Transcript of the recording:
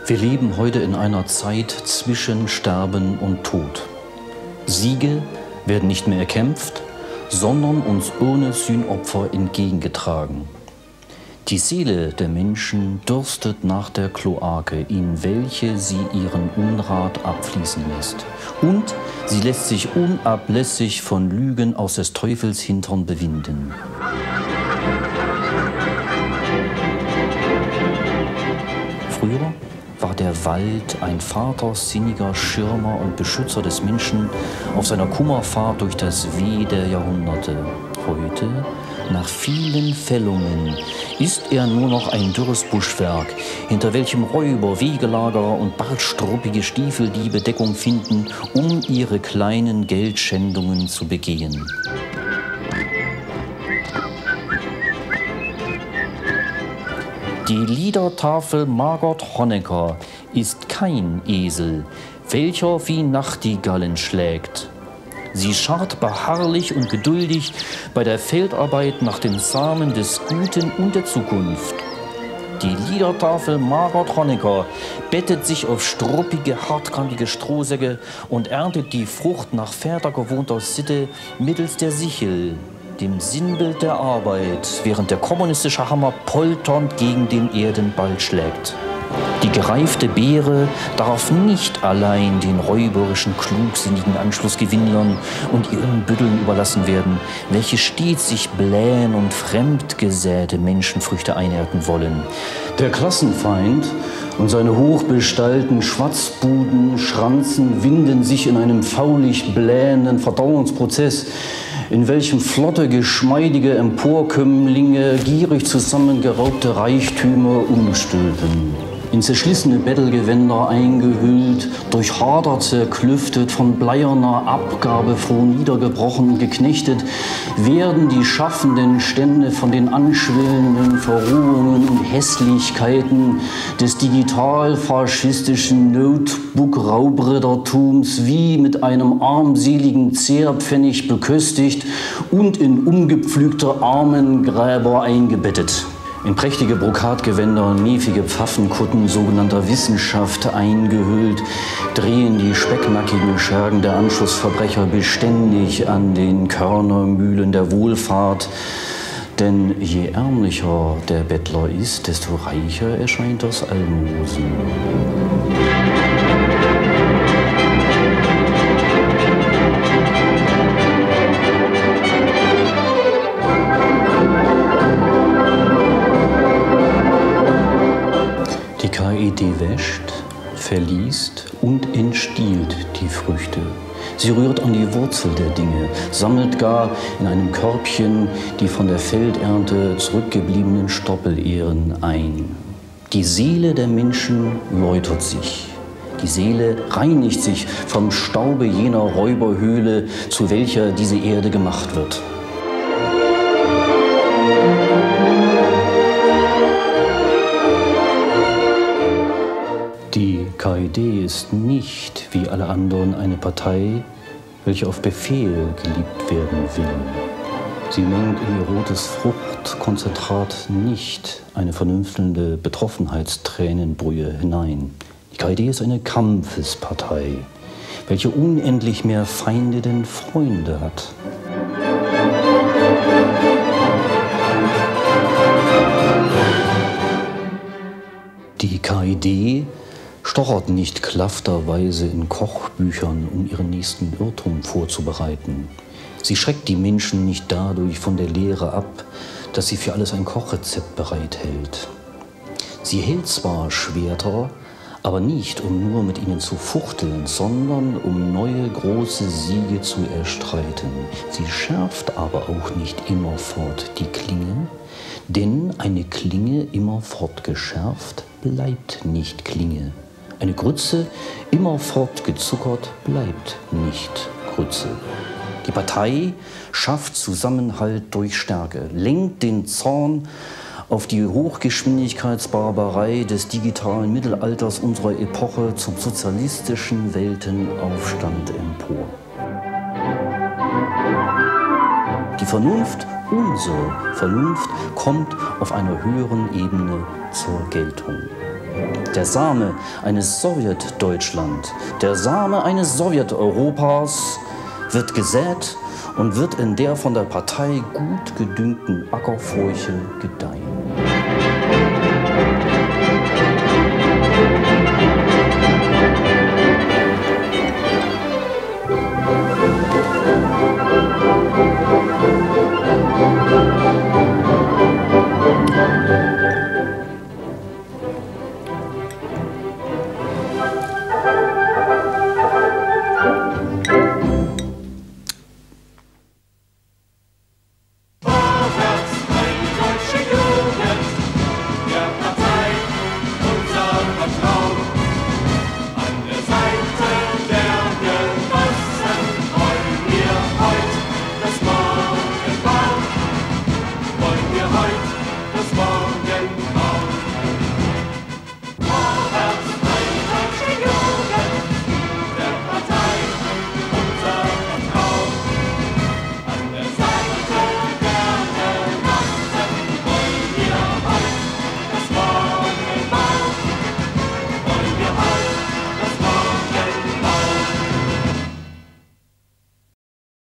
Wir leben heute in einer Zeit zwischen Sterben und Tod. Siege werden nicht mehr erkämpft, sondern uns ohne Sühnopfer entgegengetragen. Die Seele der Menschen dürstet nach der Kloake, in welche sie ihren Unrat abfließen lässt. Und sie lässt sich unablässig von Lügen aus des Teufels Hintern bewinden. Früher war der Wald ein vatersinniger Schirmer und Beschützer des Menschen auf seiner Kummerfahrt durch das Weh der Jahrhunderte. Heute, nach vielen Fällungen, ist er nur noch ein dürres Buschwerk, hinter welchem Räuber, Wegelagerer und bartstruppige Stiefeldiebe Deckung finden, um ihre kleinen Geldschändungen zu begehen. Die Liedertafel Margot Honecker ist kein Esel, welcher wie Nachtigallen schlägt. Sie scharrt beharrlich und geduldig bei der Feldarbeit nach dem Samen des Guten und der Zukunft. Die Liedertafel Margot Honecker bettet sich auf struppige, hartkantige Strohsäcke und erntet die Frucht nach vätergewohnter Sitte mittels der Sichel, dem Sinnbild der Arbeit, während der kommunistische Hammer polternd gegen den Erdenball schlägt. Die gereifte Beere darf nicht allein den räuberischen, klugsinnigen Anschlussgewinnlern und ihren Bütteln überlassen werden, welche stets sich blähen und fremdgesäte Menschenfrüchte einernten wollen. Der Klassenfeind und seine hochbestallten Schwatzbuden, Schranzen winden sich in einem faulig blähenden Verdauungsprozess, in welchem flotte, geschmeidige Emporkömmlinge gierig zusammengeraubte Reichtümer umstülpen. In zerschlissene Bettelgewänder eingehüllt, durch Hader zerklüftet, von bleierner Abgabe froh niedergebrochen und geknechtet, werden die schaffenden Stände von den anschwellenden Verrohungen und Hässlichkeiten des digital-faschistischen Notebook-Raubrittertums wie mit einem armseligen Zehrpfennig beköstigt und in umgepflügte Armengräber eingebettet. In prächtige Brokatgewänder und miefige Pfaffenkutten sogenannter Wissenschaft eingehüllt, drehen die specknackigen Schergen der Anschlussverbrecher beständig an den Körnermühlen der Wohlfahrt. Denn je ärmlicher der Bettler ist, desto reicher erscheint das Almosen. Die KED wäscht, verliest und entstiehlt die Früchte. Sie rührt an die Wurzel der Dinge, sammelt gar in einem Körbchen die von der Feldernte zurückgebliebenen Stoppelehren ein. Die Seele der Menschen läutert sich. Die Seele reinigt sich vom Staube jener Räuberhöhle, zu welcher diese Erde gemacht wird. Die KED ist nicht, wie alle anderen, eine Partei, welche auf Befehl geliebt werden will. Sie mengt in ihr rotes Fruchtkonzentrat nicht eine vernünftelnde Betroffenheitstränenbrühe hinein. Die KED ist eine Kampfespartei, welche unendlich mehr Feinde denn Freunde hat. Die KED stochert nicht klafterweise in Kochbüchern, um ihren nächsten Irrtum vorzubereiten. Sie schreckt die Menschen nicht dadurch von der Lehre ab, dass sie für alles ein Kochrezept bereithält. Sie hält zwar Schwerter, aber nicht, um nur mit ihnen zu fuchteln, sondern um neue große Siege zu erstreiten. Sie schärft aber auch nicht immerfort die Klinge, denn eine Klinge immerfort geschärft bleibt nicht Klinge. Eine Grütze immerfort gezuckert bleibt nicht Grütze. Die Partei schafft Zusammenhalt durch Stärke, lenkt den Zorn auf die Hochgeschwindigkeitsbarbarei des digitalen Mittelalters unserer Epoche zum sozialistischen Weltenaufstand empor. Die Vernunft, unsere Vernunft, kommt auf einer höheren Ebene zur Geltung. Der Same eines Sowjetdeutschland, der Same eines Sowjeteuropas wird gesät und wird in der von der Partei gut gedüngten Ackerfurche gedeihen.